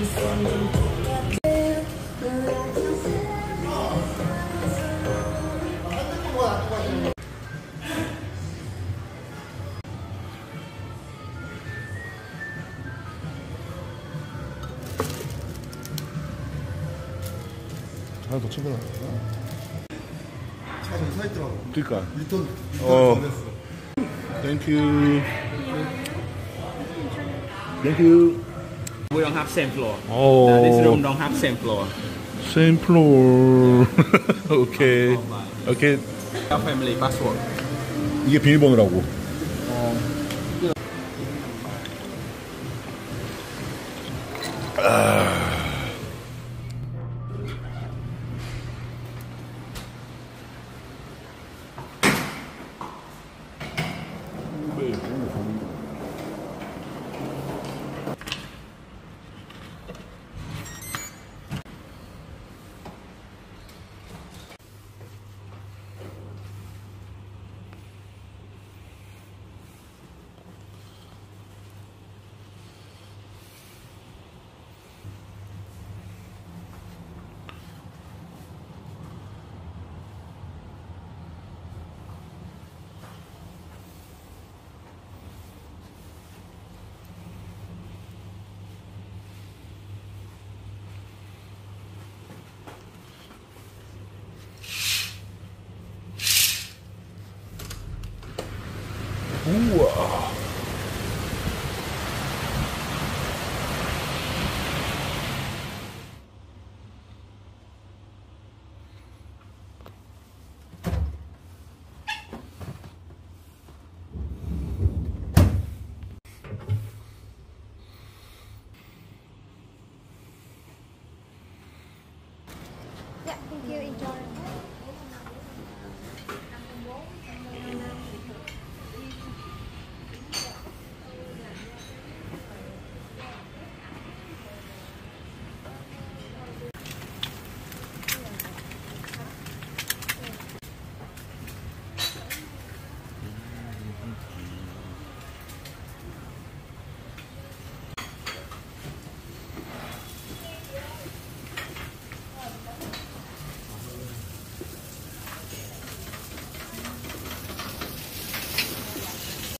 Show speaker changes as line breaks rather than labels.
하나 더 챙겨놔. 차 좀 서 있더라고. 그니까. 리턴 땡큐. 땡큐.
We don't have same floor.
Oh.
This room don't have same floor.
Same floor. 오케이. 오케이.
Our family password.
이게 비밀번호라고. 아.